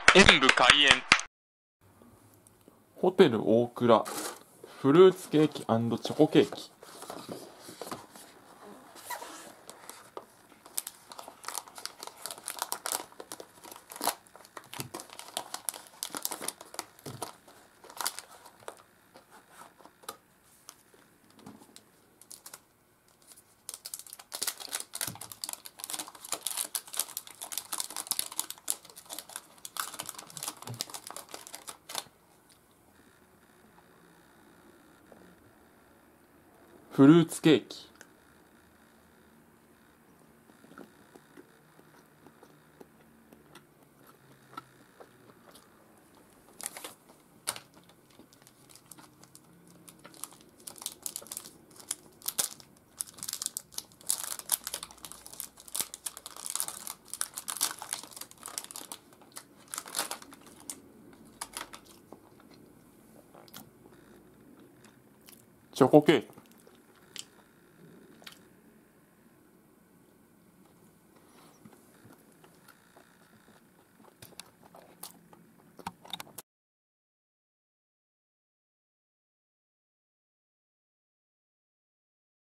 演武開演。 ホテル大倉フルーツケーキ&チョコケーキ。フルーツケーキ。チョコケーキ。